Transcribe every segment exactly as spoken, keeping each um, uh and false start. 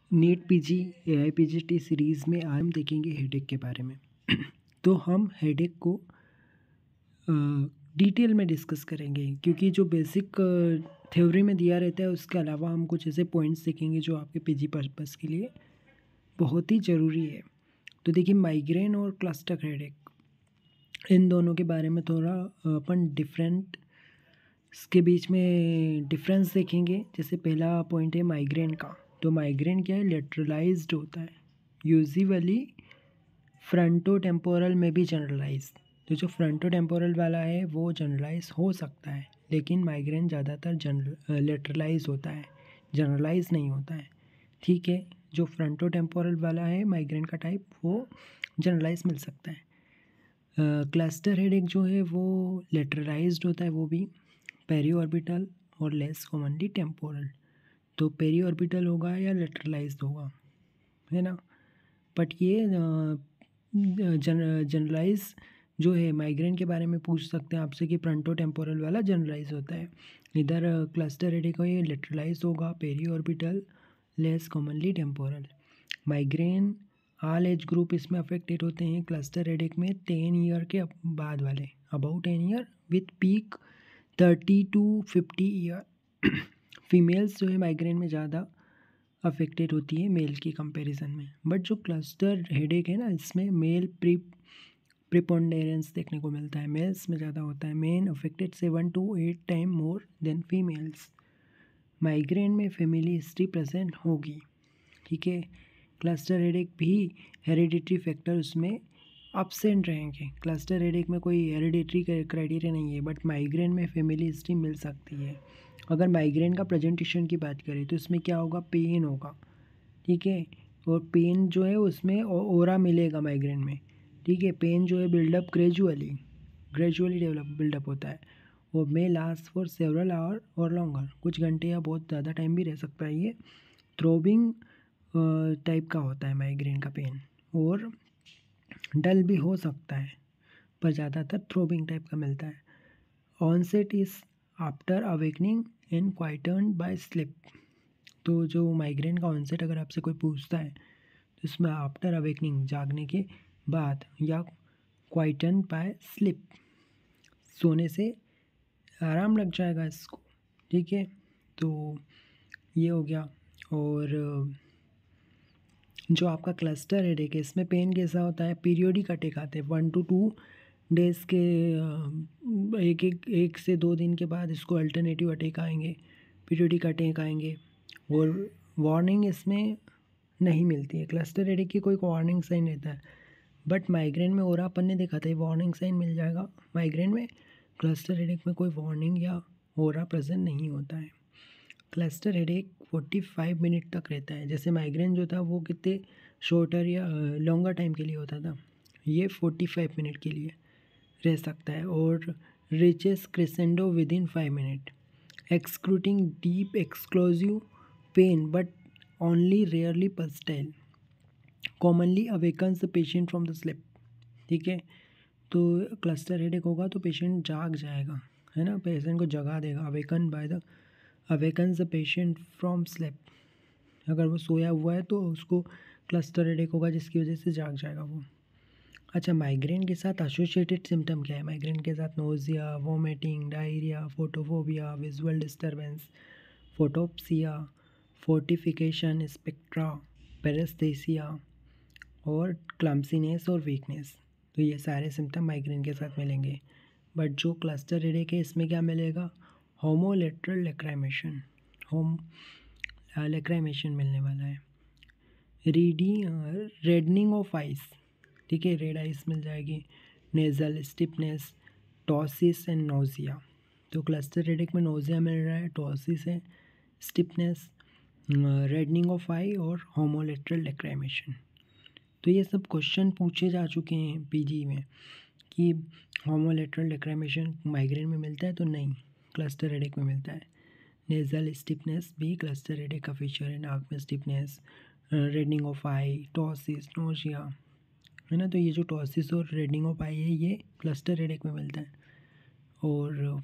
NEET PG AI PGT series में आज हम देखेंगे हेडेक के बारे में। तो हम हेडेक को डिटेल में डिस्कस करेंगे, क्योंकि जो बेसिक थ्योरी में दिया रहता है उसके अलावा हम कुछ ऐसे पॉइंट्स देखेंगे जो आपके पीजी पर्पस के लिए बहुत ही ज़रूरी है। तो देखिए, माइग्रेन और क्लस्टर हेडेक, इन दोनों के बारे में थोड़ा अपन डिफरेंट इसके बीच में डिफरेंस देखेंगे। जैसे पहला पॉइंट है माइग्रेन का। तो माइग्रेन क्या है? लेटरलाइज्ड होता है, यूजुअली फ्रंटो टेम्पोरल में भी जनरलाइज। तो जो फ्रंटो टेम्पोरल वाला है वो जनरलाइज हो सकता है, लेकिन माइग्रेन ज़्यादातर जनरल लेटरलाइज होता है, जनरलाइज नहीं होता है। ठीक है, जो फ्रंटो टेम्पोरल वाला है माइग्रेन का टाइप, वो जनरलाइज मिल सकता है। क्लस्टर हेडेक जो है वो लेटरलाइज्ड होता है, वो भी पेरी ऑर्बिटल और लेस कॉमनली टेम्पोरल। तो पेरी ऑर्बिटल होगा या लेटरलाइज्ड होगा, है ना। बट ये जन जनरलाइज जो है माइग्रेन के बारे में पूछ सकते हैं आपसे कि फ्रंटो टेम्पोरल वाला जनरलाइज होता है। इधर क्लस्टर हेडेक ये लेटरलाइज होगा, periorbital, less commonly temporal. Migraine all age group इसमें अफेक्टेड होते हैं। क्लस्टर हेडेक में टेन ईयर के बाद वाले, about ten year with peak thirty to fifty year. Females जो है माइग्रेन में ज़्यादा अफेक्टेड होती है मेल की कंपैरिजन में। बट जो क्लस्टर हेडेक है ना, इसमें मेल प्री प्रिपोंडेरेंस देखने को मिलता है, मेल्स में ज़्यादा होता है। Men affected seven to eight time more than females. Migraine में फैमिली हिस्ट्री प्रेजेंट होगी, ठीक है। क्लस्टर हेडेक भी हेरिडिटरी फैक्टर उसमें अब्सेंट रहेंगे। क्लस्टर हेडेक में कोई हेरिडिटरी क्राइटेरिया नहीं है, बट माइग्रेन में फैमिली हिस्ट्री मिल सकती है। अगर माइग्रेन का प्रेजेंटेशन की बात करें तो इसमें क्या होगा? पेन होगा, ठीक है। और पेन जो है उसमें ओरा मिलेगा माइग्रेन में, ठीक है। पेन जो है buildup gradually gradually develop buildup होता है, और may last for several hour और लॉन्गर, कुछ घंटे या बहुत ज़्यादा टाइम भी रह सकता है। ये थ्रोबिंग टाइप का होता है माइग्रेन का पेन, और डल भी हो सकता है, पर ज़्यादातर थ्रोबिंग टाइप का मिलता है। Onset is after awakening and quieten by sleep. तो जो माइग्रेन का ऑनसेट अगर आपसे कोई पूछता है तो इसमें आफ्टर अवेकनिंग, जागने के बाद, या क्वाइटन बाय स्लिप, सोने से आराम लग जाएगा इसको, ठीक है। तो ये हो गया। और जो आपका क्लस्टर हेडेक है, इसमें पेन कैसा होता है? पीरियोडिक अटैक आते हैं, वन टू टू डेज़ के एक एक एक से दो दिन के बाद इसको अल्टरनेटिव अटैक आएंगे, पीरियोडिक अटैक आएंगे। और वार्निंग इसमें नहीं मिलती है। क्लस्टर हेडेक की कोई वार्निंग साइन रहता है, बट माइग्रेन में और अपन ने देखा था वार्निंग साइन मिल जाएगा माइग्रेन में। क्लस्टर हेडेक में कोई वार्निंग या ओरा प्रेजेंट नहीं होता है। Cluster headache forty five minute तक रहता है। जैसे माइग्रेन जो था वो कितने शॉर्टर या लॉन्गर टाइम के लिए होता था, ये फोर्टी फाइव मिनट के लिए रह सकता है। और reaches crescendo within five minute, excruciating deep exclusive pain but only rarely pulsatile, commonly awakens the patient from the sleep, ठीक है। तो क्लस्टर हेडेक होगा तो पेशेंट जाग जाएगा, है ना, पेशेंट को जगा देगा। Awaken by the awakens the patient from sleep, अगर वो सोया हुआ है तो उसको क्लस्टर हेडेक होगा, जिसकी वजह से जाग जाएगा वो। अच्छा, माइग्रेन के साथ एसोसिएटेड सिम्टम क्या है? माइग्रेन के साथ nausea, vomiting, diarrhoea, photophobia, visual disturbance, photopsia, fortification spectra, paraesthesia और क्लम्सीनेस और वीकनेस। तो ये सारे सिम्टम माइग्रेन के साथ मिलेंगे। बट जो क्लस्टर हेडेक है इसमें क्या मिलेगा? होमोलेटरल लेक्राइमेशन, होम लेक्राइमेशन मिलने वाला है। रीडी रेडनिंग ऑफ आइस, ठीक है, रेड आइस मिल जाएगी। Nasal stiffness, ptosis and nausea. तो क्लस्टर हेडेक में नोजिया मिल रहा है, टॉसिस है, स्टिफनेस, रेडनिंग ऑफ आई और होमोलेटरल लेक्राइमेशन। तो ये सब क्वेश्चन पूछे जा चुके हैं पीजी में कि होमोलेटरल लेक्राइमेशन माइग्रेन में मिलता है, तो नहीं, क्लस्टर हेडेक में मिलता है। नेजल स्टिफनेस भी क्लस्टर हेडेक का फीचर है, नाक में stiffness, reddening of eye, ptosis, nausea, है ना। तो ये जो टॉसिस और रेडनिंग ऑफ आई है ये क्लस्टर हेडेक में मिलता है, और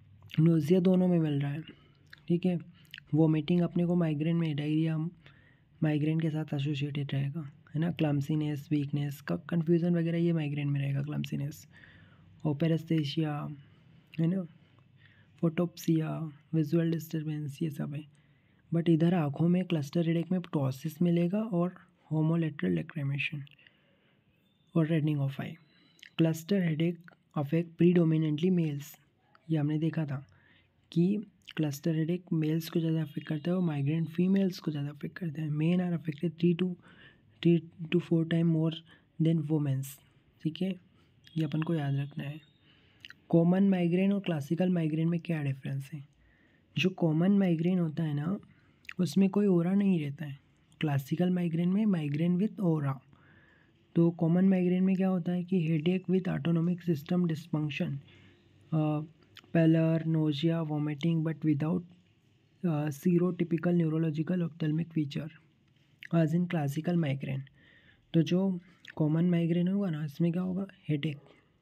नोजिया दोनों में मिल रहा है, ठीक है। वोमिटिंग अपने को माइग्रेन में, डायरिया माइग्रेन के साथ एसोसिएटेड रहेगा, है ना। क्लम्सीनेस, वीकनेस का कन्फ्यूज़न वगैरह ये माइग्रेन में रहेगा, क्लम्सीनेस। और पैरेस्थेसिया, है ना, फोटोप्सिया, विजुअल डिस्टर्बेंस, ये सब है। बट इधर आँखों में क्लस्टर हेडेक में प्टोसिस मिलेगा और होमोलेटरल लैक्रिमेशन और reddening of eye. Cluster headache affect predominantly males, ये हमने देखा था कि क्लस्टर हेडेक मेल्स को ज़्यादा अफेक्ट करता है और माइग्रेन फीमेल्स को ज़्यादा अफेक्ट करता है। Men are affected three to three to four time more than womens, ठीक है, ये अपन को याद रखना है। कॉमन माइग्रेन और क्लासिकल माइग्रेन में क्या डिफरेंस है? जो कॉमन माइग्रेन होता है ना, उसमें कोई ओरा नहीं रहता है। क्लासिकल माइग्रेन में माइग्रेन विथ ओरा। तो कॉमन माइग्रेन में क्या होता है कि headache with autonomic system dysfunction, pallor, nausea, vomiting, but without stereotypical neurological ophthalmic feature as in classical migraine. तो जो कॉमन माइग्रेन होगा ना, इसमें क्या होगा, हेडेक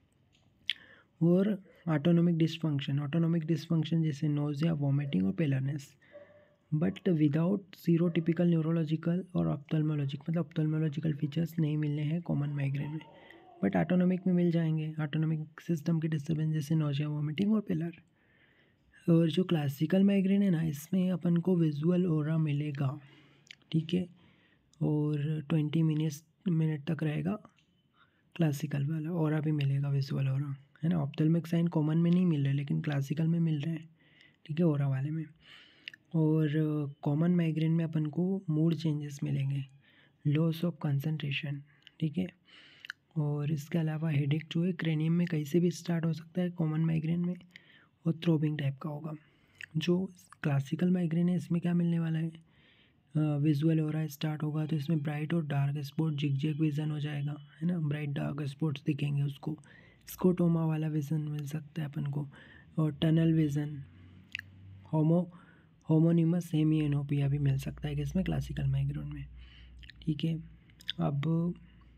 और ऑटोनोमिक डिस्फंक्शन। ऑटोनोमिक डिस्फंक्शन जैसे नोजिया, वॉमिटिंग और pallorness, but without stereotypical neurological और ऑप्थेल्मोलॉजिक, मतलब ऑप्थेल्मोलॉजिकल फीचर्स नहीं मिलने हैं कॉमन माइग्रेन में, बट ऑटोनोमिक में मिल जाएंगे। ऑटोनोमिक सिस्टम के डिस्टर्बेंस जैसे नोजिया, वॉमिटिंग और पेलर। और जो क्लासिकल माइग्रेन है ना, इसमें अपन को विजुअल ओरा मिलेगा, ठीक है, और ट्वेंटी मिनट्स मिनट तक रहेगा क्लासिकल वाला। ओरा भी मिलेगा, विजुअल ओरा, है ना। ऑप्थेल्मिक साइन कॉमन में नहीं मिल रहे लेकिन क्लासिकल में मिल रहे हैं, ठीक है, ओरा वाले में। और कॉमन माइग्रेन में अपन को मूड चेंजेस मिलेंगे, लॉस ऑफ कंसंट्रेशन, ठीक है। और इसके अलावा हेडेक जो है क्रेनियम में कहीं से भी स्टार्ट हो सकता है कॉमन माइग्रेन में, और थ्रोबिंग टाइप का होगा। जो क्लासिकल माइग्रेन है इसमें क्या मिलने वाला है, विजुअल ओरा स्टार्ट होगा तो इसमें ब्राइट और डार्क स्पॉट, जिग-जैग विज़न हो जाएगा, है ना, ब्राइट डार्क स्पॉट्स दिखेंगे उसको। स्कोटोमा वाला विज़न मिल सकता है अपन को, और tunnel vision, homo homonymous hemianopia भी मिल सकता है कि इसमें क्लासिकल माइग्रेन में, ठीक है। अब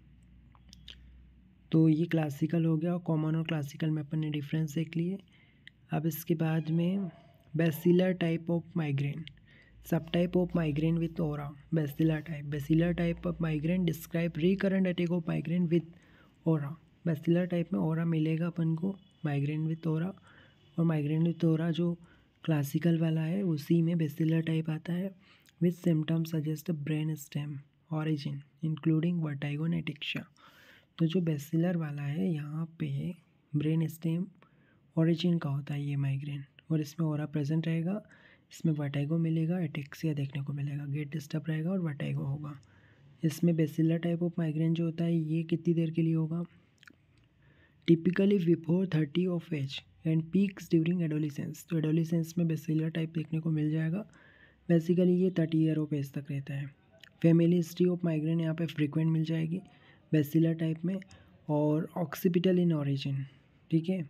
तो ये क्लासिकल हो गया, और कॉमन और क्लासिकल में अपन ने डिफरेंस देख लिए। अब इसके बाद में basilar type of migraine, subtype of migraine with aura. Basilar type, basilar type of migraine describe recurrent attack of migraine with aura. Basilar type में ओरा मिलेगा अपन को, माइग्रेन विथ ओरा। और माइग्रेन विथ ओरा जो क्लासिकल वाला है उसी में basilar type आता है, with symptoms suggest brain stem origin including vertigo and ataxia. तो जो बेसिलर वाला है यहाँ पे ब्रेन स्टेम ऑरिजिन का होता है ये माइग्रेन, और इसमें ओरा प्रेजेंट रहेगा, इसमें वर्टाइगो मिलेगा, एटेक्सिया देखने को मिलेगा, गेट डिस्टर्ब रहेगा और वर्टाइगो होगा। इसमें बेसिलर टाइप ऑफ माइग्रेन जो होता है ये कितनी देर के लिए होगा, typically before thirty of age and peaks during adolescence. तो एडोलिसेंस में बेसिलर टाइप देखने को मिल जाएगा। बेसिकली ये थर्टी ईयर ऑफ एज तक रहता है। फैमिली हिस्ट्री ऑफ माइग्रेन यहाँ पे फ्रीक्वेंट मिल जाएगी बेसिलर टाइप में, और ऑक्सीपिटल इन ओरिजिन, ठीक है,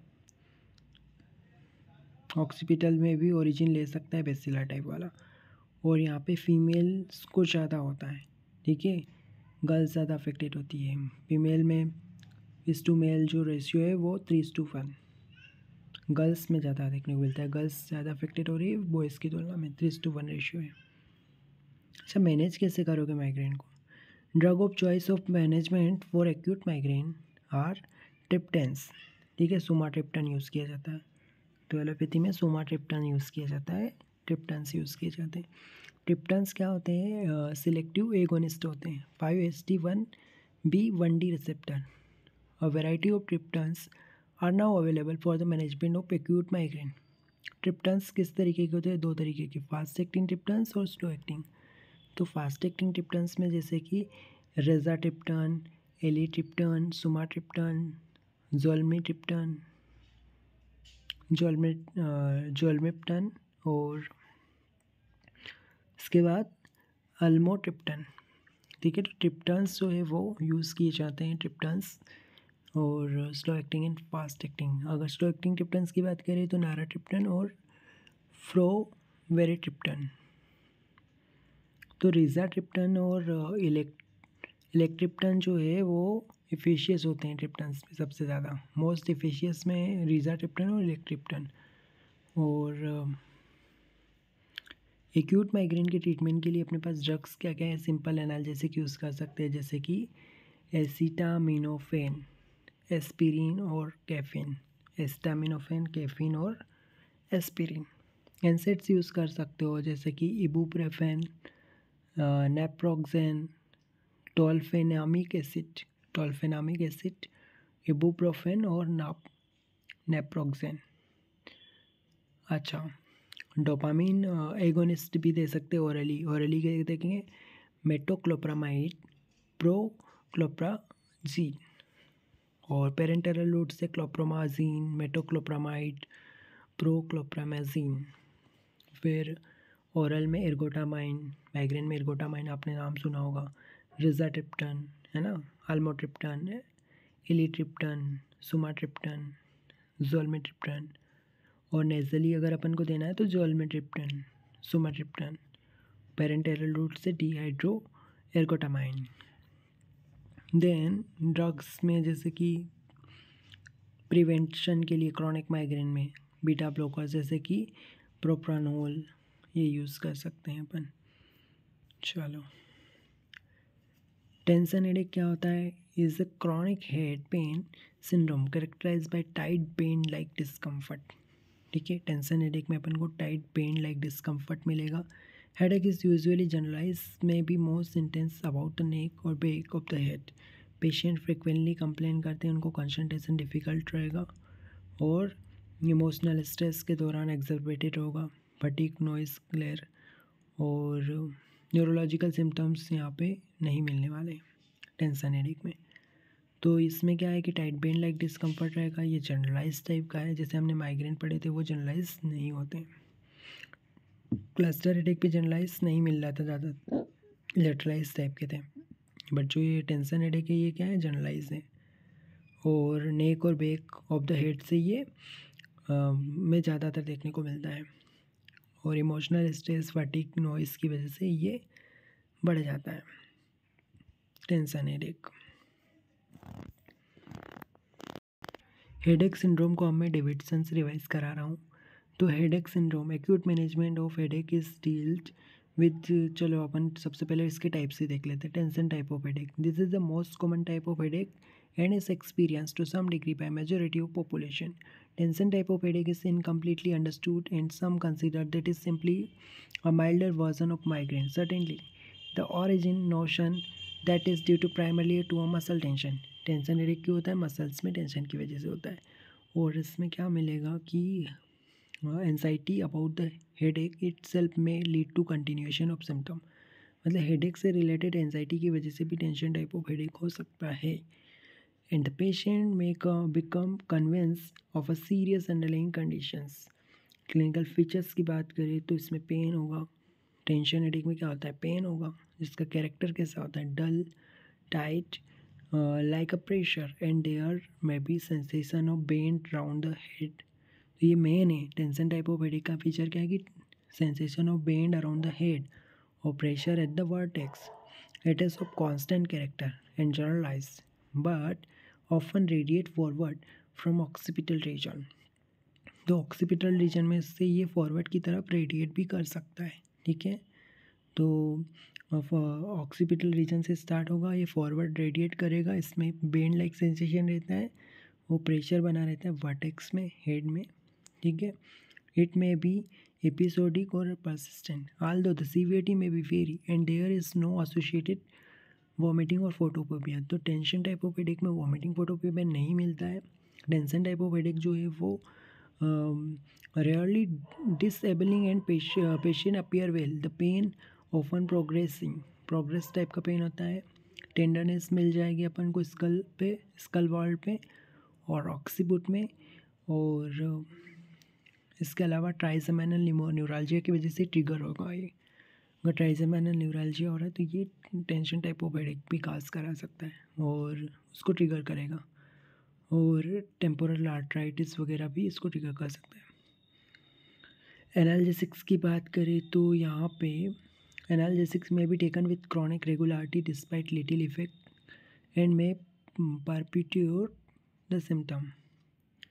ऑक्सीपिटल में भी ओरिजिन ले सकता है बेसिलर टाइप वाला। और यहाँ पे फीमेल्स को ज़्यादा होता है, ठीक है, गर्ल्स ज़्यादा अफेक्टेड होती है। फीमेल में इस टू मेल जो रेशियो है वो थ्री इस टू वन, गर्ल्स में ज़्यादा देखने को मिलता है, गर्ल्स ज़्यादा अफेक्टेड हो रही है बॉयज़ की तुलना में, थ्री इस टू वन रेशियो है। अच्छा, मैनेज कैसे करोगे माइग्रेन को? Drug of choice of management for acute migraine are triptans, ठीक है, सुमाट्रिप्टन यूज़ किया जाता है। तो एलोपैथी में सुमाट्रिप्टन यूज़ किया जाता है, ट्रिप्टन्स यूज़ किए जाते हैं। ट्रिप्टन्स क्या होते हैं, सिलेक्टिव एगोनिस्ट होते हैं, five S T one B one D receptor. A variety of triptans are now available for the management of acute migraine. Triptans किस तरीके के होते हैं, दो तरीके के, फास्ट एक्टिंग ट्रिप्टन्स और स्लो एक्टिंग। तो फास्ट एक्टिंग ट्रिप्टन्स में जैसे कि रेजाट्रिप्टन, एलिट्रिप्टन, सुमाट्रिप्टन, ज़ोल्मिट्रिप्टन, जोलमिट जोलमिप्टन, और इसके बाद अल्मोट्रिप्टन, ठीक है। तो ट्रिप्टन्स जो है वो यूज़ किए जाते हैं, ट्रिप्टन्स, और slow acting and fast acting. अगर स्लो एक्टिंग ट्रिप्टन्स की बात करें तो नाराट्रिप्टन और फ्रोवेरेट्रिप्टन। तो रिजाट्रिप्टन और इलेक्ट इलेक्ट्रिप्टन जो है वो इफिशियस होते हैं ट्रिप्टन्स में सबसे ज़्यादा, मोस्ट इफिशियस में रिजाट्रिप्टन और इलेक्ट्रिप्टन। और एक्यूट माइग्रेन के ट्रीटमेंट के लिए अपने पास ड्रग्स क्या क्या है, सिंपल एनाल्जेसिक यूज़ कर सकते हैं जैसे कि एसिटामिनोफेन, एस्पिरिन और कैफीन, एसिटामिनोफेन, कैफीन और एस्पिरिन। एनसेड्स यूज़ कर सकते हो जैसे कि ibuprofen, naproxen, tolfenamic acid, tolfenamic acid, ibuprofen और नाप नेप्रोक्सेन। अच्छा, डोपामिन एगोनिस्ट भी दे सकते हैं ओरली। ओरली के देखेंगे मेटोक्लोप्रामाइड, प्रोक्लोप्राजीन, और पेरेंटरल रूट से क्लोप्रोमाजीन, मेटोक्लोप्रामाइड, प्रोक्लोप्रामाजीन। फिर ओरल में एर्गोटामाइन, माइग्रेन में एर्गोटामाइन आपने नाम सुना होगा, रिजाट्रिप्टन है ना, अल्मोट्रिप्टन, इलिट्रिप्टन, सुमाट्रिप्टन, ज़ोलमिट्रिप्टन, और नेजली अगर अपन को देना है तो ज़ोलमिट्रिप्टन, सुमाट्रिप्टन। पेरेंटरल रूट से डीहाइड्रो एर्गोटामाइन। देन ड्रग्स में जैसे कि प्रिवेंशन के लिए क्रॉनिक माइग्रेन में बीटा ब्लॉकर जैसे कि प्रोप्रानोल ये यूज़ कर सकते हैं अपन। चलो, टेंशन हेडेक क्या होता है? Is a chronic head pain syndrome characterize by tight pain like discomfort. ठीक है, टेंशन हेडेक में अपन को टाइट पेन लाइक डिस्कम्फर्ट मिलेगा। Headache is usually generalize may be most intense about the neck और back of the head. Patient frequently complain करते हैं, उनको कंसंट्रेशन डिफ़िकल्ट रहेगा और इमोशनल स्ट्रेस के दौरान एग्जर्बेटेड होगा, फटीग, नॉइस, ग्लेयर और न्यूरोलॉजिकल सिम्टम्स यहाँ पे नहीं मिलने वाले टेंशन हेडेक में। तो इसमें क्या है कि टाइट पेन लाइक डिस्कम्फर्ट रहेगा, ये जनरलाइज टाइप का है। जैसे हमने माइग्रेन पढ़े थे वो जनरलाइज नहीं होते। क्लस्टर हेडेक पे जनरलाइज नहीं मिल रहा था, ज़्यादा लेटरलाइज टाइप के थे, बट जो ये टेंशन हेडेक है ये क्या है, जनरलाइज है। और नेक और बैक ऑफ द हेड से ये आ, में ज़्यादातर देखने को मिलता है, और इमोशनल स्ट्रेस, फटीग, नॉइस की वजह से ये बढ़ जाता है टेंशन हेडेक। हेडेक सिंड्रोम को अब मैं डेविडसन से रिवाइज करा रहा हूँ। तो headache syndrome, acute management of headache is dealt with, चलो अपन सबसे पहले इसके टाइप से देख लेते हैं। Tension type of headache, this is the most common type of headache and is experienced to some degree by majority of population. Tension type of headache is incompletely understood and some consider that is simply a milder version of migraine. Certainly, the origin notion that is due to primarily to a muscle tension. Tension headache क्यों होता है? Muscles में tension की वजह से होता है। और इसमें क्या मिलेगा कि anxiety about the headache itself may lead to continuation of symptom. मतलब हेडेक से रिलेटेड एंजाइटी की वजह से भी टेंशन टाइप ऑफ हेडेक हो सकता है। And the patient may become convinced of a serious underlying conditions. Clinical features की बात करें तो इसमें पेन होगा। टेंशन हेडेक में क्या होता है? पेन होगा, जिसका कैरेक्टर कैसा होता है? Dull, tight, like a pressure, and there may be sensation of band round the head. तो ये मेन है टेंशन टाइप ऑफ हेडेक का फीचर क्या है कि sensation of band around the head और pressure at the vertex. It is of constant character and generalized but often radiate forward from occipital region। तो occipital region में से ये forward की तरफ रेडिएट भी कर सकता है। ठीक है, तो ऑक्सीपिटल रीजन से स्टार्ट होगा, ये फॉरवर्ड रेडिएट करेगा, इसमें बेंड लाइक सेंसेशन रहता है, वो प्रेशर बना रहता है वर्टेक्स में, हेड में। ठीक है, इट में बी एपिसोडिक और persistent, although the severity may be vary and there is no associated vomiting और फोटोफोबिया। तो टेंशन टाइप ऑफ हेडेक में वॉमिटिंग, फोटोफोबिया नहीं मिलता है। टेंशन टाइप ऑफ हेडेक जो है वो rarely disabling and patient appear well, the pain often progressing, progress type का पेन होता है। टेंडरनेस मिल जाएगी अपन को स्कल पे, स्कल वॉल पे और ऑक्सीबुट में। और इसके अलावा ट्राइजेमिनल न्यूरालजिया की वजह से ट्रिगर होगा ये। अगर ट्राइजेमिनल न्यूरालजिया हो रहा है तो ये टेंशन टाइप ऑफ हेडेक भी काज करा सकता है और उसको ट्रिगर करेगा। और टेम्पोरल आर्थराइटिस वगैरह भी इसको ट्रिगर कर सकता है। एनाल्जेसिक्स की बात करें तो यहाँ पे analgesics may be taken with chronic regularity despite little effect and may perpetuate the symptom.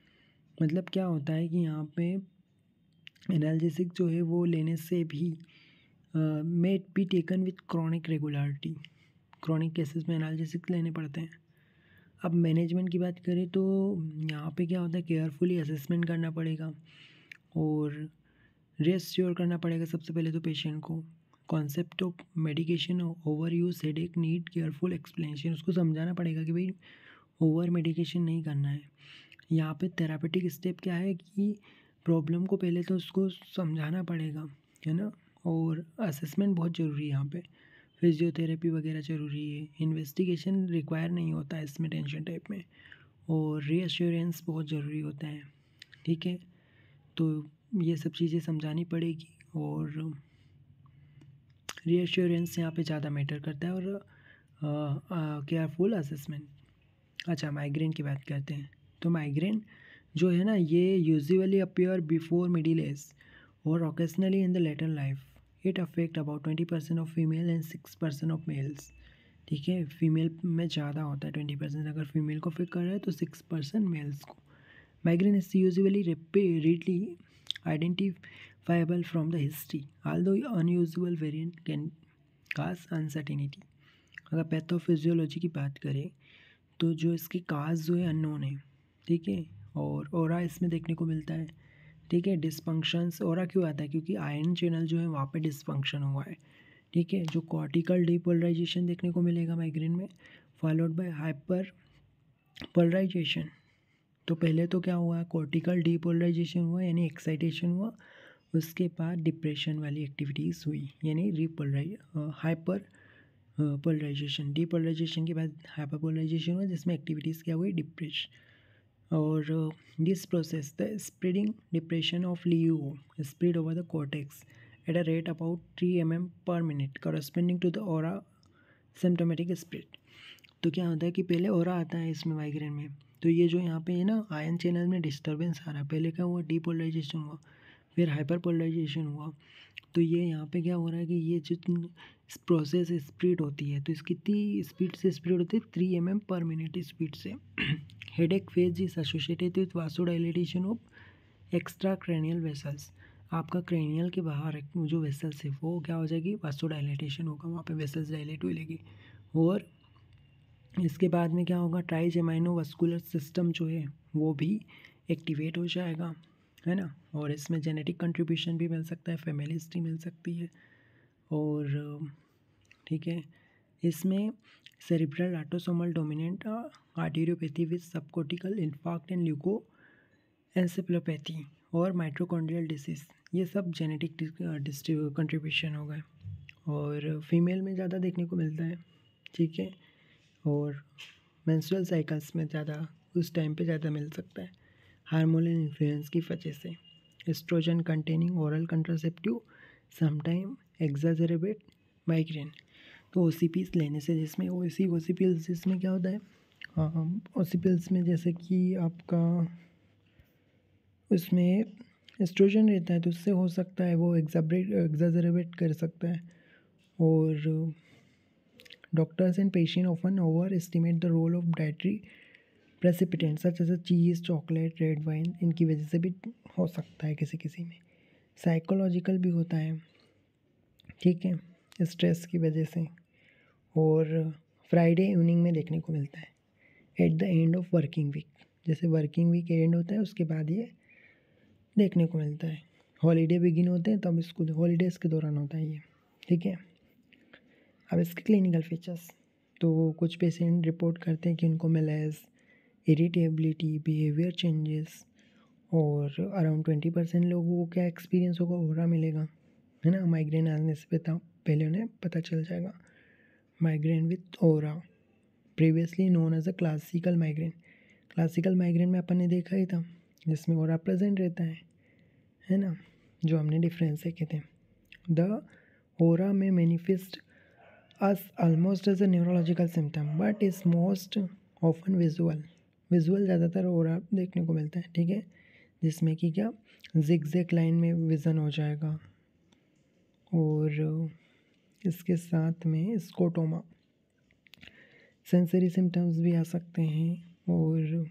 मतलब क्या होता है कि यहाँ पे एनाल्जेसिक जो है वो लेने से भी may be taken with chronic regularity. Chronic cases में एनाल्जेसिक लेने पड़ते हैं। अब मैनेजमेंट की बात करें तो यहाँ पे क्या होता है, केयरफुली असेसमेंट करना पड़ेगा और रीअश्योर करना पड़ेगा सबसे पहले तो पेशेंट को। Concept of medication overuse headache need careful explanation, उसको समझाना पड़ेगा कि भाई ओवर मेडिकेशन नहीं करना है। यहाँ पे थेरापेटिक स्टेप क्या है कि प्रॉब्लम को पहले तो उसको समझाना पड़ेगा, है ना। और असेसमेंट बहुत ज़रूरी है यहाँ पे, फिजियोथेरेपी वगैरह ज़रूरी है। इन्वेस्टिगेशन रिक्वायर नहीं होता है इसमें टेंशन टाइप में, और रीअश्योरेंस बहुत ज़रूरी होता है, ठीक है। तो ये सब चीज़ें समझानी पड़ेगी और रीअश्योरेंस यहाँ पे ज़्यादा मैटर करता है, और केयरफुल असेसमेंट। अच्छा, माइग्रेन की बात करते हैं। तो माइग्रेन जो है ना, ये usually appear before middle age और occasionally in the later life. It affect about twenty percent of female and six percent of males, ठीक है। फीमेल में ज़्यादा होता है ट्वेंटी परसेंट, अगर फीमेल को अफेक्ट कर रहा है तो सिक्स परसेंट मेल्स को। Migraine is usually repeatedly identifiable from the history, although unusual variant can cause uncertainty। अगर पैथोफिजियोलॉजी की बात करें तो जो इसकी काज जो है अननोन है, ठीक है। और ओरा इसमें देखने को मिलता है, ठीक है। डिसफंक्शंस ओरा क्यों आता है, क्योंकि आयन चैनल जो है वहाँ पे डिसफंक्शन हुआ है, ठीक है। जो कॉर्टिकल डीपोलराइजेशन देखने को मिलेगा माइग्रेन में, फॉलोड बाय हाइपर पोलराइजेशन। तो पहले तो क्या हुआ, कॉर्टिकल डीपोलराइजेशन हुआ यानी एक्साइटेशन हुआ, उसके बाद डिप्रेशन वाली एक्टिविटीज़ हुई यानी रीपोलराइज हाइपर पोलराइजेशन। डीपोलराइजेशन के बाद हाइपर पोलराइजेशन हुआ जिसमें एक्टिविटीज़ क्या हुई, डिप्रेशन। और this process the spreading depression of Leao spread over the cortex at a rate about three M M पर minute corresponding to the aura symptomatic spread. तो क्या होता है कि पहले ओरा आता है इसमें माइग्रेन में, तो ये जो यहाँ पे है ना आयन चैनल में डिस्टर्बेंस आ रहा है। पहले क्या हुआ, डीपोलराइजेशन हुआ, फिर हाइपर पोलराइजेशन हुआ। तो ये यहाँ पे क्या हो रहा है कि ये जो प्रोसेस स्पीड होती है, तो इसकी कितनी स्पीड से स्पीड होती है, थ्री एम एम पर मिनट स्पीड से। Headache phase is associated with vasodilatation of extra cranial vessels. आपका क्रेनियल के बाहर एक जो वेसल्स है वो क्या हो जाएगी, वासोडाइलेटेशन होगा, वहाँ पे वेसल्स डायलेट हो लेगी। और इसके बाद में क्या होगा, ट्राइजेमाइनो वास्कुलर सिस्टम जो है वो भी एक्टिवेट हो जाएगा, है ना। और इसमें जेनेटिक कंट्रीब्यूशन भी मिल सकता है, फैमिली हिस्ट्री मिल सकती है। और ठीक है, इसमें cerebral autosomal dominant arteriopathy with subcortical infarct and leukoencephalopathy और माइट्रोकॉन्ड्रियल डिसीज, ये सब जेनेटिक कंट्रीब्यूशन हो गए। और फीमेल में ज़्यादा देखने को मिलता है, ठीक है। और मेंस्ट्रुअल साइकिल्स में ज़्यादा उस टाइम पे ज़्यादा मिल सकता है हार्मोनल इन्फ्लुएंस की वजह से। Estrogen containing oral contraceptive sometime exacerbate migraine. तो ओसीपीज लेने से, जिसमें ओसी ओसीपील्स जिसमें क्या होता है, ओसीपील्स में जैसे कि आपका उसमें एस्ट्रोजन रहता है तो उससे हो सकता है वो एग्जाब्रेट एग्जैजरेबेट कर सकता है। और doctors and patient often overestimate the role of dietary precipitant such as cheese, chocolate, red wine, इनकी वजह से भी हो सकता है किसी किसी में। साइकोलॉजिकल भी होता है, ठीक है, स्ट्रेस की वजह से। और फ्राइडे इवनिंग में देखने को मिलता है at the end of working week, जैसे वर्किंग वीक एंड होता है उसके बाद ये देखने को मिलता है। हॉलीडे बिगिन होते हैं तब इसको, हॉलीडेज़ के दौरान होता है ये, ठीक है। अब इसके क्लिनिकल फीचर्स, तो कुछ पेशेंट रिपोर्ट करते हैं कि उनको मेलेज, इरिटेबिलिटी, बिहेवियर चेंजेस, और अराउंड ट्वेंटी परसेंट लोगों को क्या एक्सपीरियंस होगा, ओरा मिलेगा, है ना। माइग्रेन आने से पता पहले उन्हें पता चल जाएगा। Migraine with aura previously known as a classical migraine. Classical migraine में अपन ने देखा ही था जिसमें ओरा प्रेजेंट रहता है, है ना, जो हमने डिफरेंस देखे थे। द ओरा में manifest as almost as a neurological symptom but is most often visual। Visual ज़्यादातर ओरा देखने को मिलता है, ठीक है, जिसमें कि क्या जिगजैग लाइन में विज़न हो जाएगा। और इसके साथ में स्कोटोमा, सेंसरी सिम्टम्स भी आ सकते हैं। और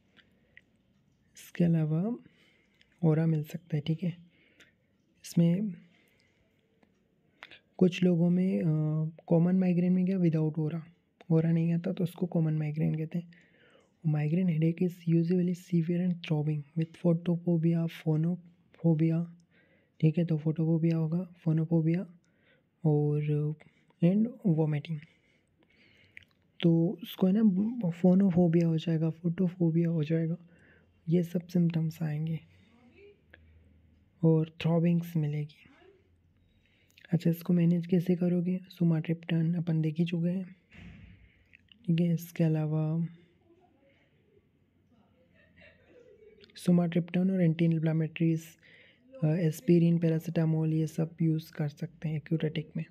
इसके अलावा ओरा मिल सकता है, ठीक है। इसमें कुछ लोगों में कॉमन माइग्रेन में क्या विदाउट ओरा ओरा नहीं आता तो उसको कॉमन माइग्रेन कहते हैं। Migraine headache is usually severe and throbbing with photophobia phonophobia. ठीक है, तो फोटोफोबिया होगा, फोनोफोबिया और एंड वोमिटिंग। तो उसको है ना फोनोफोबिया हो जाएगा, फोटोफोबिया हो जाएगा, ये सब सिम्टम्स आएंगे और थ्रॉबिंग्स मिलेगी। अच्छा, इसको मैनेज कैसे करोगे? सुमाट्रिप्टन अपन देख ही चुके हैं। ठीक है, इसके अलावा सुमाट्रिप्टन और एंटी इन्फ्लेमेटरीज, एस्पिरिन, पैरासीटामोल, ये सब यूज़ कर सकते हैं एक्यूट हेडेक में।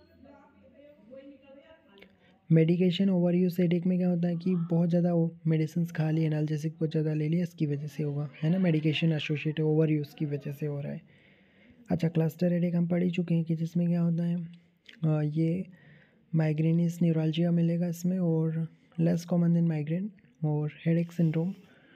मेडिकेशन ओवर यूज हेडेक में क्या होता है कि बहुत ज़्यादा मेडिसिन खा ली, एनाल्जेसिक बहुत ज़्यादा ले लिया, इसकी वजह से होगा, है ना, मेडिकेशन एसोसिएटेड ओवर यूज़ की वजह से हो रहा है। अच्छा, क्लस्टर हेडेक हम पढ़ ही चुके हैं कि जिसमें क्या होता है, आ, ये माइग्रेनिस न्यूरल्जिया मिलेगा इसमें, और लेस कॉमन देन माइग्रेन और headache syndrome.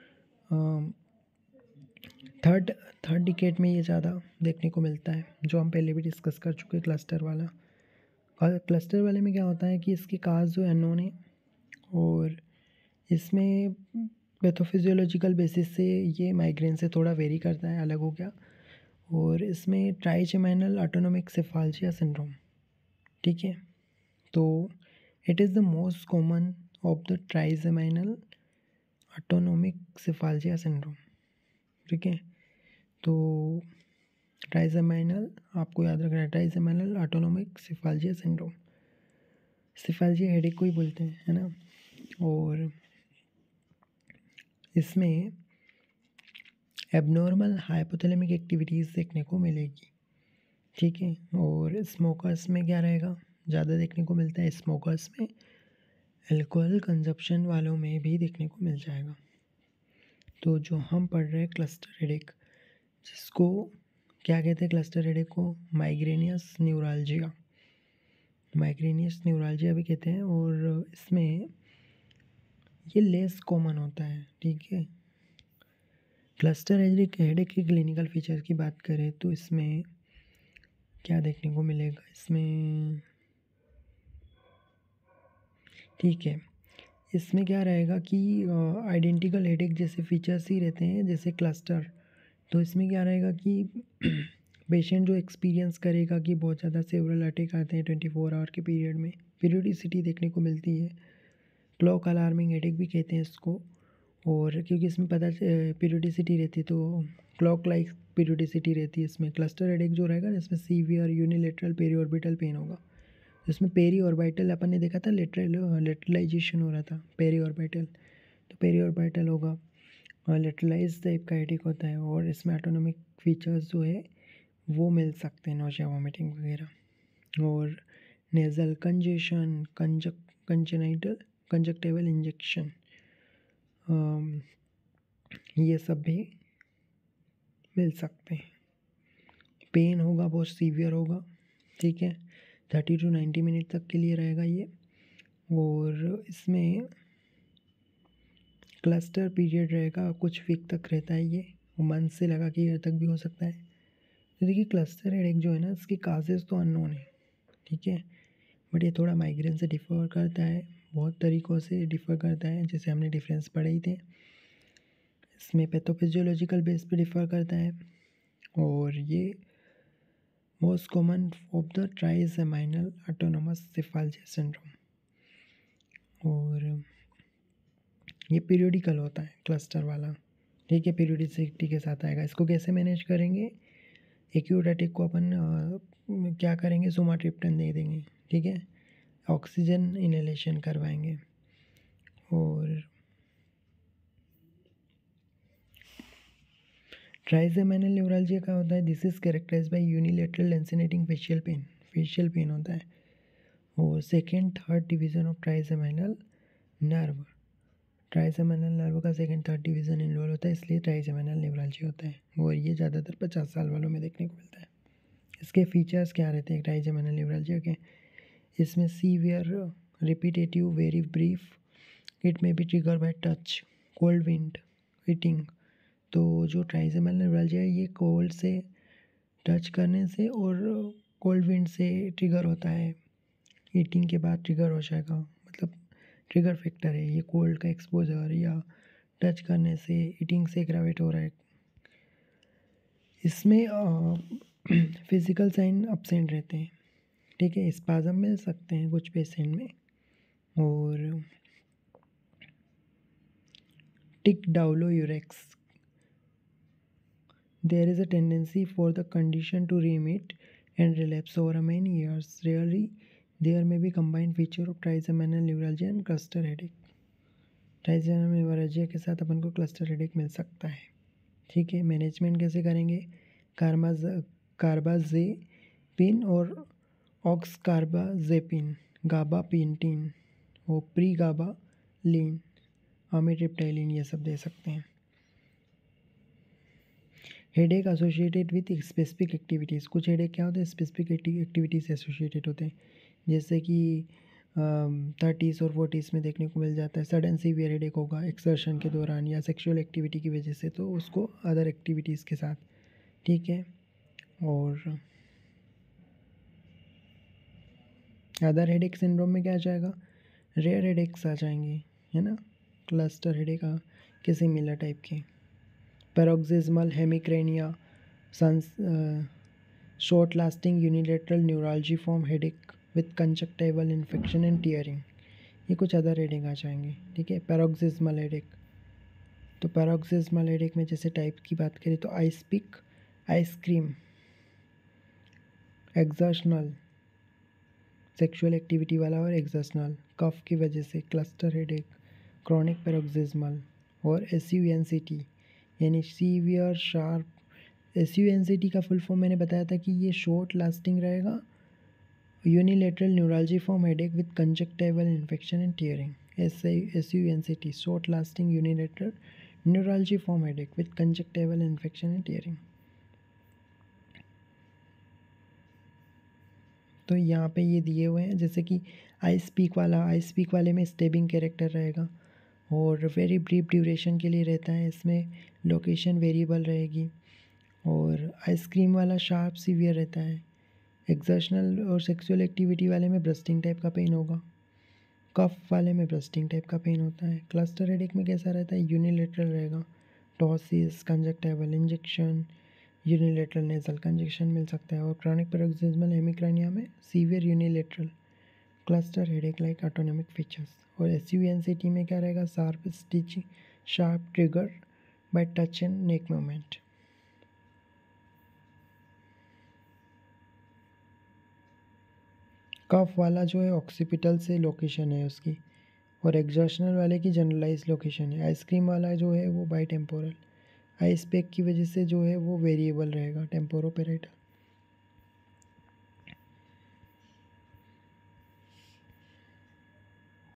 Third third decade में ये ज़्यादा देखने को मिलता है, जो हम पहले भी डिस्कस कर चुके हैं क्लस्टर वाला। और क्लस्टर वाले में क्या होता है कि इसके काज जो अननोन है और इसमें पैथोफिजियोलॉजिकल बेसिस से ये माइग्रेन से थोड़ा वेरी करता है, अलग हो गया। और इसमें ट्राइजेमिनल ऑटोनोमिक सेफाल्जिया सिंड्रोम। ठीक है, तो it is the most common of the trigeminal autonomic cephalalgia syndrome. ठीक है, तो ट्राइजेमिनल आपको याद रखना है, trigeminal autonomic cephalalgia syndrome, cephalalgia headache को ही बोलते हैं, है ना। और इसमें एबनॉर्मल हाइपोथैलेमिक एक्टिविटीज़ देखने को मिलेगी। ठीक है, और स्मोकर्स में क्या रहेगा, ज़्यादा देखने को मिलता है स्मोकर्स में, अल्कोहल कंजप्शन वालों में भी देखने को मिल जाएगा। तो जो हम पढ़ रहे हैं क्लस्टर हेडेक, जिसको क्या कहते हैं क्लस्टर हेडेक को, माइग्रेनियस न्यूरल्जिया, माइग्रेनियस न्यूरल्जिया भी कहते हैं, और इसमें ये लेस कॉमन होता है। ठीक है, क्लस्टर हेडेक हेडेक के क्लिनिकल फीचर की बात करें तो इसमें क्या देखने को मिलेगा, इसमें ठीक है, इसमें क्या रहेगा कि आइडेंटिकल हेडेक जैसे फीचर्स ही रहते हैं जैसे क्लस्टर। तो इसमें क्या रहेगा कि पेशेंट जो एक्सपीरियंस करेगा कि बहुत ज़्यादा सेवरल अटैक आते हैं ट्वेंटी फोर आवर के पीरियड में, पीरियोडिसिटी देखने को मिलती है, क्लॉक अलार्मिंग हेडेक भी कहते हैं इसको। और क्योंकि इसमें पता पीरियोडिसिटी रहती है तो क्लॉक लाइक पीरियोडिसिटी रहती है इसमें। क्लस्टर हेडेक जो रहेगा इसमें सीवियर यूनिलेटरल पेरीऑर्बिटल पेन होगा, इसमें पेरी ऑर्बिटल अपन ने देखा था, लेटरल लेटरलाइजेशन हो रहा था पेरी ऑर्बिटल, तो पेरी ऑर्बिटल होगा, लेटरलाइज टाइप का हेडेक होता है। और इसमें ऑटोनोमिक फीचर्स जो है वो मिल सकते हैं, नोशिया वॉमिटिंग वगैरह, और nasal congestion, conjunc congenital conjunctival injection, ये सब भी मिल सकते हैं। पेन होगा बहुत सीवियर होगा। ठीक है, थर्टी टू नाइन्टी मिनट तक के लिए रहेगा ये, और इसमें क्लस्टर पीरियड रहेगा कुछ वीक तक रहता है ये, मंथ से लगा के ईयर तक भी हो सकता है। तो देखिए क्लस्टर हेडेक जो है ना, इसकी काजेज़ तो अननोन है। ठीक है, बट ये थोड़ा माइग्रेन से डिफ़र करता है, बहुत तरीक़ों से डिफ़र करता है, जैसे हमने डिफरेंस पढ़े ही थे। इसमें पैथोफिजियोलॉजिकल बेस पे डिफ़र करता है, और ये most common of the trigeminal autonomous cephalalgia syndrome, और ये पीरियोडिकल होता है क्लस्टर वाला। ठीक है, पीरियोडिसिटी के साथ आएगा। इसको कैसे मैनेज करेंगे, एक्यूट अटैक को अपन आ, क्या करेंगे, सुमाट्रिप्टन दे देंगे। ठीक है, ऑक्सीजन इनहेलेशन करवाएंगे। और ट्राइजेमिनल न्यूरल्जिया का होता है, this is characterize by unilateral lancinating facial pain, facial pain होता है। और second third division of trigeminal nerve, trigeminal nerve का सेकेंड थर्ड डिवीज़न इन्वॉल्व होता है, इसलिए ट्राइजेमिनल न्यूरल्जिया होता है, और ये ज़्यादातर पचास साल वालों में देखने को मिलता है। इसके फीचर्स क्या रहते हैं ट्राइजेमिनल न्यूरल्जिया के, इसमें severe repetitive very brief, it may be trigger by touch, cold wind, heating. तो जो ट्राइजेमिनल न्यूरल्जिया है ये कोल्ड से, टच करने से और कोल्ड विंड से ट्रिगर होता है, ईटिंग के बाद ट्रिगर हो जाएगा, मतलब ट्रिगर फैक्टर है ये कोल्ड का एक्सपोजर या टच करने से, ईटिंग से ग्रेविट हो रहा है। इसमें फिज़िकल साइन अब्सेंट रहते हैं, ठीक है। स्पाज़म मिल सकते हैं कुछ पेशेंट में, और tic douloureux, there is a tendency for the condition to remit and relapse over many years. Rarely, there may be combined feature of trigeminal neuralgia and cluster headache. Trigeminal neuralgia के साथ अपन को cluster headache मिल सकता है, ठीक है। Management कैसे करेंगे? Carbaz carbamazepine और ऑक्स कार्बाजेपिन, गाबापेंटिन और प्री गाबालिन, अमिट्रिप्टाइलिन, ये सब दे सकते हैं। Headache associated with specific activities, कुछ हेडेक क्या होते हैं? स्पेसिफिक एक्टिविटीज़ से एसोसिएटेड होते हैं, जैसे कि थर्टीज़ और फोर्टीज़ में देखने को मिल जाता है। सडन सीवियर हेडेक होगा एक्सर्शन के दौरान या सेक्सुअल एक्टिविटी की वजह से, तो उसको अदर एक्टिविटीज़ के साथ, ठीक है। और अदर हेडेक सिंड्रोम में क्या आ जाएगा? रेयर हेडेक्स आ जाएंगे, है ना, क्लस्टर हेडेक के सिमिलर टाइप के। Paroxysmal hemicrania, SUNCT short lasting unilateral neuralgia form headache with conjunctival infection and tearing, ये कुछ अदर हेडेक आ जाएंगे, ठीक है। पैरोक्सिस्मल हेडेक, तो पैरोक्सिस्मल हेडेक में जैसे टाइप की बात करें तो ice pick, ice cream, exertional, sexual activity वाला और एक्सर्शनल, कफ की वजह से क्लस्टर हेडेक, क्रॉनिक पैरोक्सिस्मल, और S U N C T यानी severe sharp. S U N C T का फुल फॉर्म मैंने बताया था कि ये शॉर्ट लास्टिंग रहेगा, unilateral neuralgia form headache with conjunctival infection and tearing. S S U N C T, short lasting unilateral neuralgia form headache with conjunctival infection and tearing. तो यहाँ पे ये दिए हुए हैं, जैसे कि आइस पीक वाला, आइस पीक वाले में स्टेबिंग कैरेक्टर रहेगा और वेरी ब्रीफ ड्यूरेशन के लिए रहता है, इसमें लोकेशन वेरिएबल रहेगी। और आइसक्रीम वाला शार्प सीवियर रहता है। एक्सर्शनल और सेक्सुअल एक्टिविटी वाले में ब्रस्टिंग टाइप का पेन होगा, कफ वाले में ब्रस्टिंग टाइप का पेन होता है। क्लस्टर हेडेक में कैसा रहता है? यूनिलेटरल रहेगा, ptosis, conjunctival injection, unilateral nasal congestion मिल सकता है। और क्रॉनिक पैरोक्सिस्मल हेमिक्रेनिया में severe unilateral cluster headache like autonomic features. और S U N C T में क्या रहेगा? Sharp stitching, sharp trigger by touch and neck movement. Cough वाला जो है ऑक्सीपिटल से लोकेशन है उसकी, और एक्सर्शनल वाले की जनरलाइज लोकेशन है। आइसक्रीम वाला जो है वो बाई टेम्पोरल, आइस पैक की वजह से जो है वो वेरिएबल रहेगा, टेम्पोरोपेराइटल।